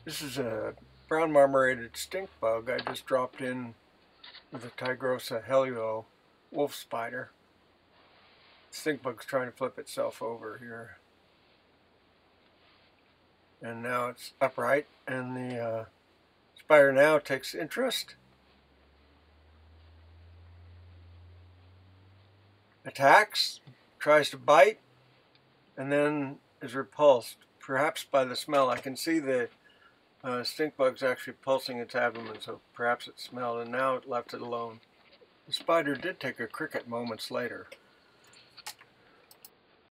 This is a brown marmorated stink bug I just dropped in with a Tigrosa helluo wolf spider. Stink bug's trying to flip itself over here. And now it's upright, and the spider now takes interest, attacks, tries to bite, and then is repulsed, perhaps by the smell. I can see the stink bug's actually pulsing its abdomen, so perhaps it smelled, and now it left it alone. The spider did take a cricket moments later.